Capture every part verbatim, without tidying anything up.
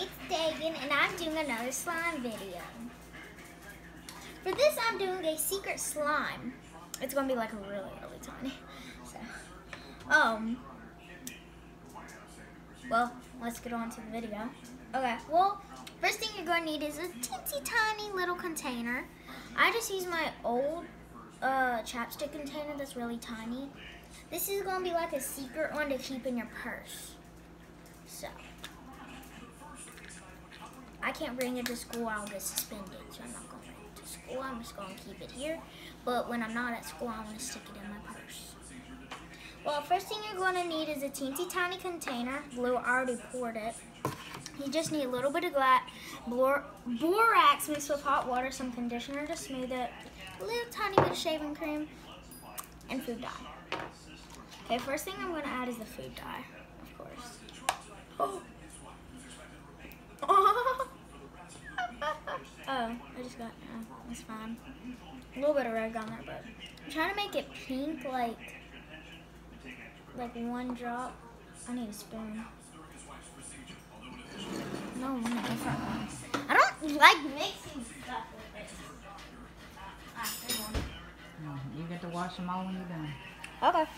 it's Dagan, and I'm doing another slime video. For this, I'm doing a secret slime. It's gonna be like really, really tiny. So, um, well, let's get on to the video. Okay, well, first thing you're gonna need is a teensy tiny little container. I just use my old uh, chapstick container that's really tiny. This is gonna be like a secret one to keep in your purse. So, I can't bring it to school, I'll get suspended, so I'm not gonna bring it to school. I'm just gonna keep it here, but when I'm not at school, I'm gonna stick it in my purse. Well, first thing you're gonna need is a teensy tiny container. Blue, I already poured it. You just need a little bit of glass, borax mixed with hot water, some conditioner to smooth it, a little tiny bit of shaving cream, and food dye. Okay, first thing I'm gonna add is the food dye, of course. Oh. Oh, I just got, oh, that's fine. A little bit of red on there, but I'm trying to make it pink, like, like one drop. I need a spoon. No, no, different one. I don't like mixing stuff with this. Ah, there's one. No, you get to wash them all when you're done. Okay.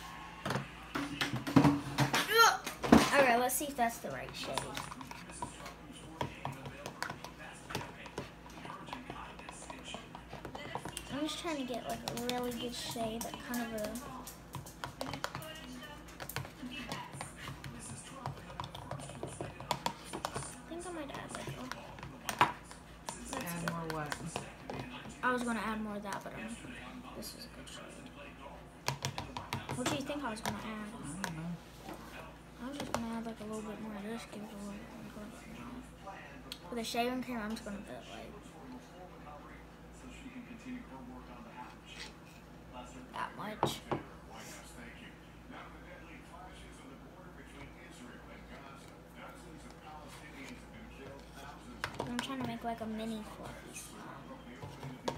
Okay, let's see if that's the right shade. I'm just trying to get like a really good shade, that kind of a. I think I might add like a. Add more what? I was gonna add more of that, but um, this is a good shade. What do you think I was gonna add? I don't know. I was just gonna add like a little bit more of this, give it a little bit more. For the shaving cream, I'm just gonna put like that much. I'm trying to make like a mini fluffy slime.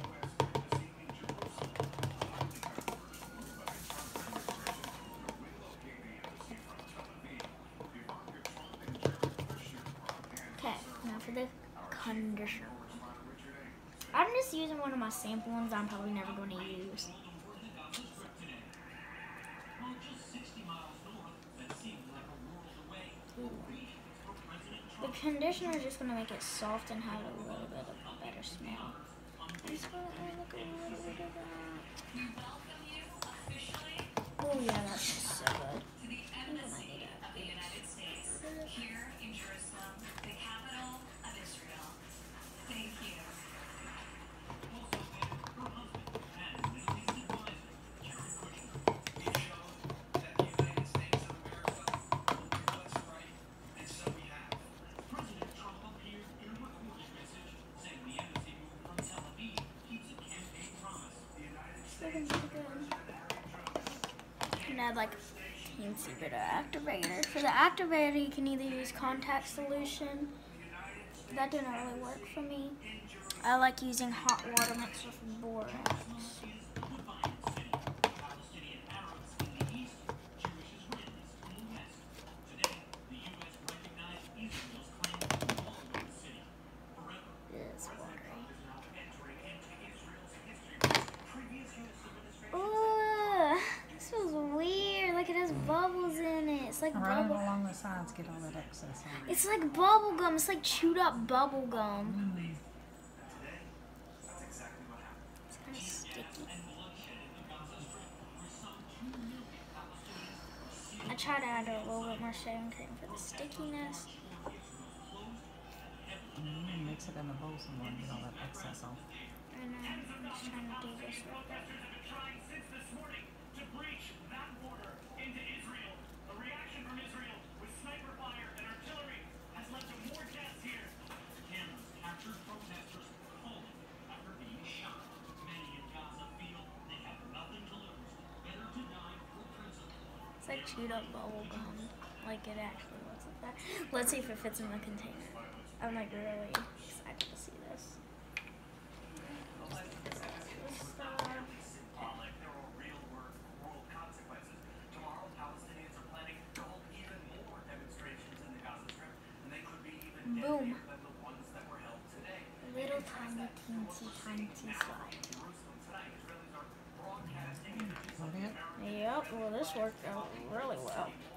Okay, now for the conditioner. I'm just using one of my sample ones I'm probably never going to use. Ooh. The conditioner is just going to make it soft and have a little bit of a better smell. I'm just going to add like a little bit of that. Oh yeah, that smells so good. I think I might need to add this. Here in Jerusalem, the capital of Israel. Thank you. And add like a teensy bit of activator. For the activator, you can either use contact solution. That didn't really work for me. I like using hot water mixed with borax. It's watery. Ooh, this feels weird. Like it has bubbles in it. It's like Run bubble. along the sides, get all that excess out. It's like bubble gum. It's like chewed up bubble gum. Mm. It's kind of sticky. I try to add a little bit more shaving cream for the stickiness. Mm, mix it in the bowl some more and get all that excess off. And I'm just trying to do this real quick. It's like chewed up bubble gum, like it actually looks like that. Let's see if it fits in the container. I'm like really excited to see this. This, uh, Boom. Little tiny, teensy, tiny slide. Is that it? Yep, well this worked out really well.